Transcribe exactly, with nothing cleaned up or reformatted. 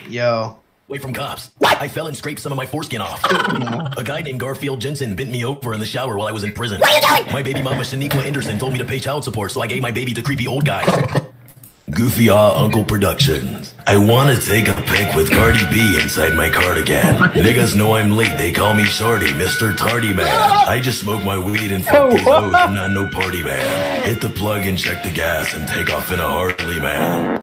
Yo. Away from cops. What? I fell and scraped some of my foreskin off. No. A guy named Garfield Jensen bent me over in the shower while I was in prison. What are you doing? My baby mama Shaniqua Anderson told me to pay child support, so I gave my baby to creepy old guys. Goofy Ah Uncle Productions. I wanna take a pic with Cardi B inside my cardigan. Niggas know I'm late, they call me Shorty, Mister Tardy Man. I just smoke my weed and fuck these hoes, I'm not no party man. Hit the plug and check the gas and take off in a Harley, man.